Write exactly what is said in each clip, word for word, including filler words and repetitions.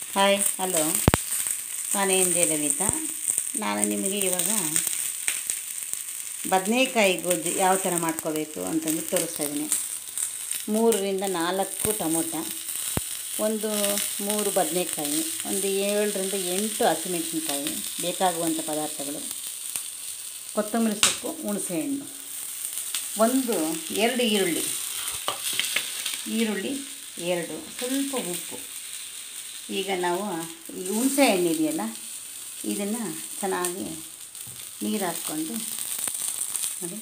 Hi hello, ನಾನು N J Lalitha. ನಾನು ನಿಮಗೆ ಇವಾಗ ಬದನೆಕಾಯಿ ಗೊಜ್ಜು ಯಾವ ಥರ ಮಾಡ್ಕೋಬೇಕು ಅಂತಂದು ತೋರಿಸ್ತಾ ಇದ್ದೀನಿ. ಮೂರರಿಂದ ನಾಲ್ಕು ಟೊಮೊಟೊ, ಒಂದು ಮೂರು ಬದನೆಕಾಯಿ, ಒಂದು ಏಳರಿಂದ ಎಂಟು ಹಸಿಮೆಣಸಿನ್ಕಾಯಿ ಬೇಕಾಗುವಂಥ ಪದಾರ್ಥಗಳು, ಕೊತ್ತಂಬರಿ ಸೊಪ್ಪು, ಹುಣಸೆಹಣ್ಣು, ಒಂದು ಎರಡು ಈರುಳ್ಳಿ ಈರುಳ್ಳಿ ಎರಡು ಸ್ವಲ್ಪ ಉಪ್ಪು. ಈಗ ನಾವು ಈ ಹುಣಸೆ ಹಣ್ಣು ಇದೆಯಲ್ಲ, ಇದನ್ನು ಚೆನ್ನಾಗಿ ನೀರು ಹಾಕ್ಕೊಂಡು ನೋಡಿ,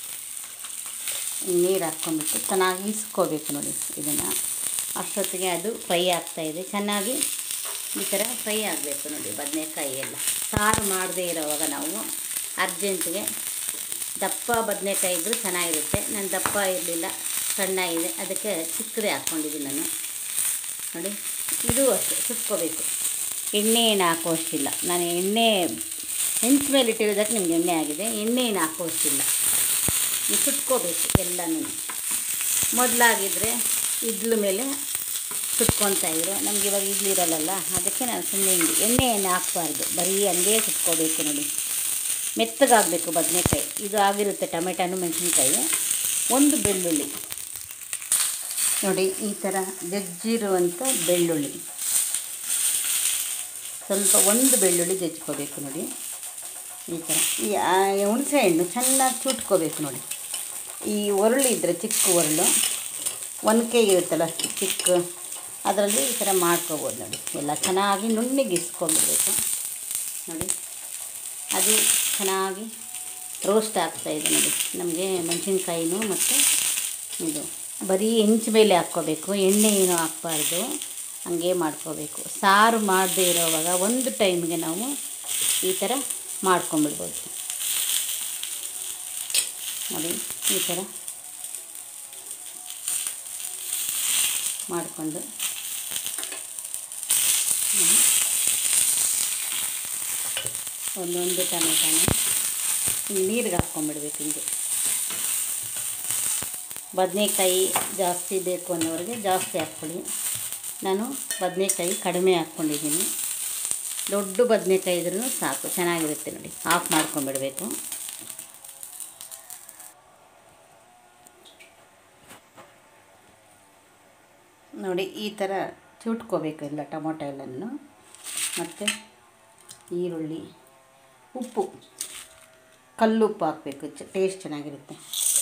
ನೀರು ಹಾಕ್ಕೊಂಡ್ಬಿಟ್ಟು ಚೆನ್ನಾಗಿ ಇಸ್ಕೋಬೇಕು ನೋಡಿ. ಇದನ್ನು ಅಷ್ಟೊತ್ತಿಗೆ ಅದು ಫ್ರೈ ಆಗ್ತಾಯಿದೆ, ಚೆನ್ನಾಗಿ ಈ ಥರ ಫ್ರೈ ಆಗಬೇಕು ನೋಡಿ. ಬದನೆಕಾಯಿ ಎಲ್ಲ ಸಾರು ಮಾಡದೇ ಇರೋವಾಗ ನಾವು ಅರ್ಜೆಂಟಿಗೆ ದಪ್ಪ ಬದನೆಕಾಯಿ ಇದ್ದರೂ ಚೆನ್ನಾಗಿರುತ್ತೆ. ನಾನು ದಪ್ಪ ಇರಲಿಲ್ಲ, ಸಣ್ಣ ಇದೆ, ಅದಕ್ಕೆ ಚಿಕ್ಕದೇ ಹಾಕ್ಕೊಂಡಿದ್ದೀನಿ ನಾನು ನೋಡಿ. ಇದು ಅಷ್ಟೇ ಸುಟ್ಕೋಬೇಕು, ಎಣ್ಣೆ ಏನು ಹಾಕೋಷ್ಟಿಲ್ಲ. ನಾನು ಎಣ್ಣೆ ಹೆಂಚು ಮೇಲೆ ಇಟ್ಟಿರೋದಕ್ಕೆ ನಿಮ್ಗೆ ಎಣ್ಣೆ ಆಗಿದೆ, ಎಣ್ಣೆ ಏನು ಹಾಕೋಷ್ಟಿಲ್ಲ. ಇದು ಸುಟ್ಕೋಬೇಕು ಎಲ್ಲನೂ. ಮೊದಲಾಗಿದ್ದರೆ ಇಡ್ಲು ಮೇಲೆ ಸುಟ್ಕೊತಾಯಿದ್ರು, ನಮ್ಗೆ ಇವಾಗ ಇಡ್ಲಿ ಇರಲ್ಲ, ಅದಕ್ಕೆ ನಾನು ಸುಮ್ಮನೆ ಹಿಂಗೆ ಎಣ್ಣೆ ಏನು ಹಾಕ್ಬಾರ್ದು, ಬರೀ ಹಂಗೇ ಸುಟ್ಕೋಬೇಕು ನೋಡಿ. ಮೆತ್ತಗಾಗಬೇಕು ಬದನೆಕಾಯಿ. ಇದು ಆಗಿರುತ್ತೆ ಟೊಮೆಟೊನು ಮೆಣಸಿನ್ಕಾಯಿ. ಒಂದು ಬೆಳ್ಳುಳ್ಳಿ ನೋಡಿ, ಈ ಥರ ಜಜ್ಜಿರುವಂಥ ಬೆಳ್ಳುಳ್ಳಿ, ಸ್ವಲ್ಪ ಒಂದು ಬೆಳ್ಳುಳ್ಳಿ ಜಜ್ಕೋಬೇಕು ನೋಡಿ. ಈ ಥರ ಈ ಹುಣಸೆ ಹಣ್ಣು ಚೆನ್ನಾಗಿ ಚುಟ್ಕೋಬೇಕು ನೋಡಿ. ಈ ಒರಳು ಇದ್ದರೆ ಚಿಕ್ಕ ಒರಳು, ಒನಕೆ ಇರುತ್ತಲ್ಲ ಚಿಕ್ಕ, ಅದರಲ್ಲಿ ಈ ಥರ ಮಾಡ್ಕೋಬೋದು ನೋಡಿ. ಎಲ್ಲ ಚೆನ್ನಾಗಿ ನುಣ್ಣಗೆ ಇಸ್ಕೊಂಡ್ಬಿಡ್ಬೇಕು ನೋಡಿ. ಅದು ಚೆನ್ನಾಗಿ ರೋಸ್ಟ್ ಆಗ್ತಾಯಿದೆ ನೋಡಿ. ನಮಗೆ ಮೆಣಸಿನ್ಕಾಯಿನೂ ಮತ್ತು ಇದು ಬರೀ ಹೆಂಚು ಮೇಲೆ ಹಾಕ್ಕೋಬೇಕು, ಎಣ್ಣೆ ಏನೂ ಹಾಕ್ಬಾರ್ದು, ಹಂಗೆ ಮಾಡ್ಕೋಬೇಕು. ಸಾರು ಮಾಡದೇ ಇರೋವಾಗ ಒಂದು ಟೈಮ್ಗೆ ನಾವು ಈ ಥರ ಮಾಡ್ಕೊಂಬಿಡ್ಬೋದು ನೋಡಿ. ಈ ಥರ ಮಾಡಿಕೊಂಡು ಒಂದೊಂದು ಟೊಮೆಟೊನ ನೀರಿಗೆ ಹಾಕ್ಕೊಂಬಿಡ್ಬೇಕು. ಹಿಂಗೆ ಬದನೆಕಾಯಿ ಜಾಸ್ತಿ ಬೇಕು ಅನ್ನೋರಿಗೆ ಜಾಸ್ತಿ ಹಾಕ್ಕೊಳ್ಳಿ. ನಾನು ಬದನೆಕಾಯಿ ಕಡಿಮೆ ಹಾಕ್ಕೊಂಡಿದ್ದೀನಿ. ದೊಡ್ಡ ಬದನೆಕಾಯಿ ಇದ್ರೂ ಸಾಕು, ಚೆನ್ನಾಗಿರುತ್ತೆ ನೋಡಿ. ಆಫ್ ಮಾಡ್ಕೊಂಬಿಡಬೇಕು ನೋಡಿ. ಈ ಥರ ಚುಟ್ಕೋಬೇಕು ಎಲ್ಲ ಟೊಮೊಟೊ ಎಲ್ಲನೂ. ಮತ್ತು ಈರುಳ್ಳಿ, ಉಪ್ಪು, ಕಲ್ಲುಪ್ಪು ಹಾಕಬೇಕು, ಟೇಸ್ಟ್ ಚೆನ್ನಾಗಿರುತ್ತೆ.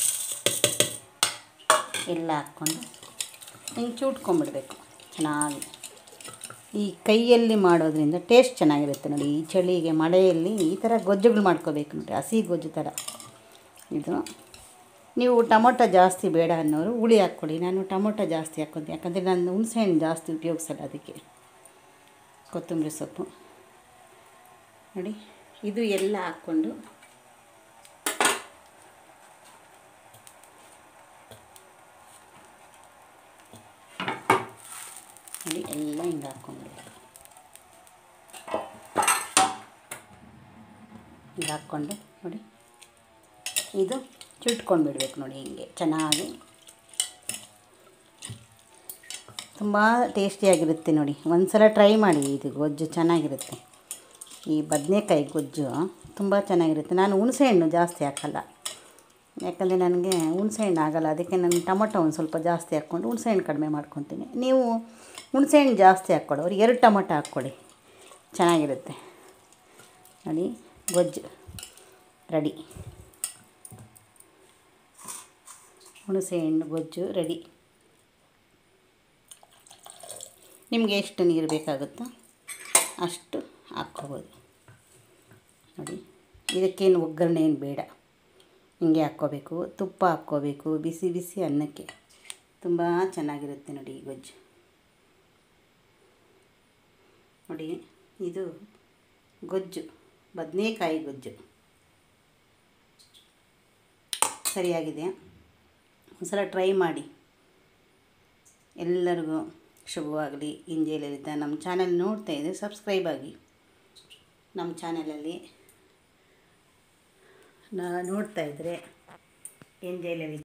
ಎಲ್ಲ ಹಾಕ್ಕೊಂಡು ಹಿಂಗೆ ಚೂಟ್ಕೊಂಬಿಡಬೇಕು ಚೆನ್ನಾಗಿ. ಈ ಕೈಯಲ್ಲಿ ಮಾಡೋದ್ರಿಂದ ಟೇಸ್ಟ್ ಚೆನ್ನಾಗಿರುತ್ತೆ ನೋಡಿ. ಈ ಚಳಿಗೆ ಮಳೆಯಲ್ಲಿ ಈ ಥರ ಗೊಜ್ಜುಗಳು ಮಾಡ್ಕೋಬೇಕು ನೋಡಿ, ಹಸಿ ಗೊಜ್ಜು ಥರ. ಇದು ನೀವು ಟೊಮೊಟೊ ಜಾಸ್ತಿ ಬೇಡ ಅನ್ನೋರು ಹುಳಿ ಹಾಕ್ಕೊಳ್ಳಿ. ನಾನು ಟೊಮೊಟೊ ಜಾಸ್ತಿ ಹಾಕ್ಕೊತೀನಿ, ಯಾಕಂದರೆ ನಾನು ಹುಣಸೆಹಣ್ಣು ಜಾಸ್ತಿ ಉಪಯೋಗಿಸಲ್ಲ, ಅದಕ್ಕೆ. ಕೊತ್ತಂಬರಿ ಸೊಪ್ಪು ನೋಡಿ, ಇದು ಎಲ್ಲ ಹಾಕ್ಕೊಂಡು ನೋಡಿ, ಎಲ್ಲ ಹಿಂಗೆ ಹಾಕ್ಕೊಂಡ್ಬಿಡ್ಬೇಕು. ಹಿಂಗೆ ಹಾಕ್ಕೊಂಡು ನೋಡಿ, ಇದು ಚುಟ್ಕೊಂಡ್ಬಿಡ್ಬೇಕು ನೋಡಿ. ಹಿಂಗೆ ಚೆನ್ನಾಗಿ ತುಂಬ ಟೇಸ್ಟಿಯಾಗಿರುತ್ತೆ ನೋಡಿ. ಒಂದು ಸಲ ಟ್ರೈ ಮಾಡಿ, ಇದು ಗೊಜ್ಜು ಚೆನ್ನಾಗಿರುತ್ತೆ. ಈ ಬದನೆಕಾಯಿ ಗೊಜ್ಜು ತುಂಬ ಚೆನ್ನಾಗಿರುತ್ತೆ. ನಾನು ಹುಣಸೆಹಣ್ಣು ಜಾಸ್ತಿ ಹಾಕಲ್ಲ, ಯಾಕಂದರೆ ನನಗೆ ಹುಣಸೆಹಣ್ಣು ಆಗೋಲ್ಲ, ಅದಕ್ಕೆ ನಾನು ಟೊಮೊಟೊ ಒಂದು ಸ್ವಲ್ಪ ಜಾಸ್ತಿ ಹಾಕ್ಕೊಂಡು ಹುಣಸೆಹಣ್ಣು ಕಡಿಮೆ ಮಾಡ್ಕೊತೀನಿ. ನೀವು ಹುಣಸೆಹಣ್ಣು ಜಾಸ್ತಿ ಹಾಕ್ಕೊಡೋರು ಎರಡು ಟೊಮೊಟೊ ಹಾಕ್ಕೊಡಿ, ಚೆನ್ನಾಗಿರುತ್ತೆ ನೋಡಿ. ಗೊಜ್ಜು ರೆಡಿ, ಹುಣಸೆಹಣ್ಣು ಗೊಜ್ಜು ರೆಡಿ. ನಿಮಗೆ ಎಷ್ಟು ನೀರು ಬೇಕಾಗುತ್ತೋ ಅಷ್ಟು ಹಾಕ್ಕೋಬೋದು ನೋಡಿ. ಇದಕ್ಕೇನು ಒಗ್ಗರಣೆ ಏನು ಬೇಡ, ಹಿಂಗೆ ಹಾಕ್ಕೋಬೇಕು. ತುಪ್ಪ ಹಾಕ್ಕೋಬೇಕು ಬಿಸಿ ಬಿಸಿ ಅನ್ನಕ್ಕೆ, ತುಂಬ ಚೆನ್ನಾಗಿರುತ್ತೆ ನೋಡಿ ಈ ಗೊಜ್ಜು ನೋಡಿ. ಇದು ಗೊಜ್ಜು, ಬದನೆಕಾಯಿ ಗೊಜ್ಜು ಸರಿಯಾಗಿದೆ. ಒಂದ್ಸಲ ಟ್ರೈ ಮಾಡಿ, ಎಲ್ಲರಿಗೂ ಶುಭವಾಗಲಿ. N J Lalitha. ನಮ್ಮ ಚಾನಲ್ ನೋಡ್ತಾ ಇದ್ದರೆ ಸಬ್ಸ್ಕ್ರೈಬ್ ಆಗಿ. ನಮ್ಮ ಚಾನಲಲ್ಲಿ ನಾ ನೋಡ್ತಾ ಇದ್ದರೆ ಎನ್ ಜೆ ಲಲಿತಾ.